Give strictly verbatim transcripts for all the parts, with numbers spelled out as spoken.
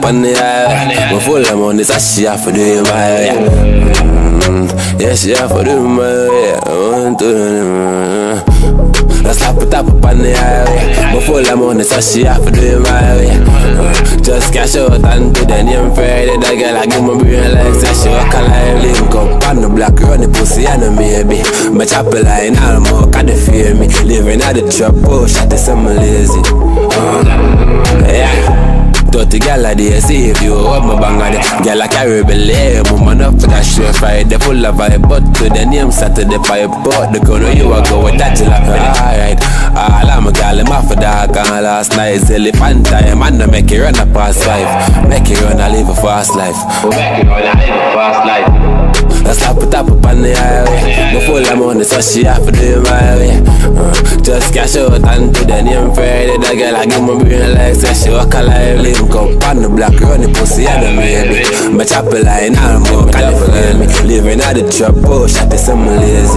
on the highway. My full of money, so she have to do my way. Mm, yeah, she have to do my way. I want to do let's slap it up on the highway. My full of money, so she have to do my way. Uh, just cash out and do the name Friday. That girl I give my brain like say she walk alive. Link up on the block, run the pussy and the maybe. My chopper line, all moca, they fear me. Living at the trap, oh, shot this I'm lazy. Uh, yeah. Dirty gal a day, see if you hold my bang on it. Gal a carry belay, woman up for that straight fight. They full of vibe, but to the name Saturday pipe. But the corner you a go with that till I feel alright. All I'm a gal, I'm off for that gun last night. Silly pan time, man, I make it run a past five. Make it run, I live a fast life. Make it run, I live a fast life. I slap it up up on the highway. My full of money, so she have to do my way. uh, Just cash out and do the name Friday. That girl I give my brain like say she walk alive. Link up on the block, run the pussy and the baby. My chopper line, all more California me. Living at the trap, oh, shot this I'm lazy.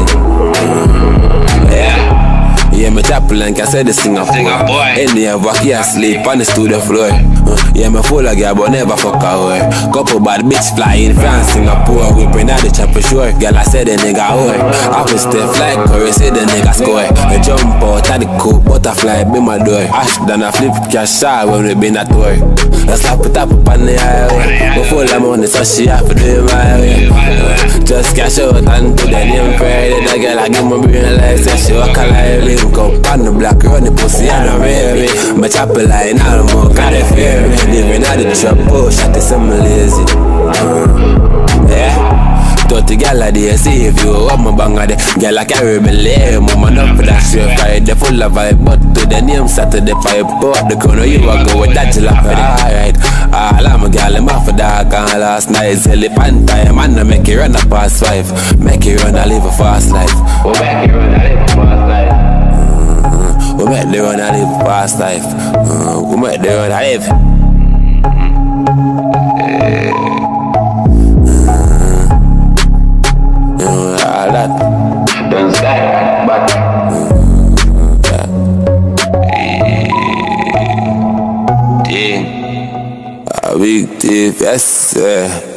uh, Yeah. Yeah, my chopper line can say the singer boy. Indian wacky asleep on the studio floor. uh, Yeah, my full of girl but never fuck away. Couple bad bitch fly in France, Singapore. Whipping at the chopper shore. Girl I said the nigga whore. I was still like curry, say the nigga score. I jump out at the coop, butterfly be my door. Ash done a flip cash out when we been at work. I slap it up up on the highway. My full of money so she have to do my way. uh, Just cash out and do the name Friday. That girl I give my brain like say she walk alive. Link up on the block, run the pussy and the baby. My chopper line, all more got it fear me. Living at the trap, oh, shot this I'm lazy. uh, Yeah. Dirty gal a day, see if you hold my bang on the gal I carry belay, woman up for that straight fight. They full of vibe, but to the name Saturday pipe. But the corner you a go with that till I feel alright. All I'm a gal, I'm off for that gun last night. Silly pan time, man, I make it run a past five. Make it run, I live a fast life. Oh, make it run, I live a fast life. Mm, we make the run, I live a fast life. Mm, we make the run, I live. Don't stop, but yeah. A big tip, yes sir.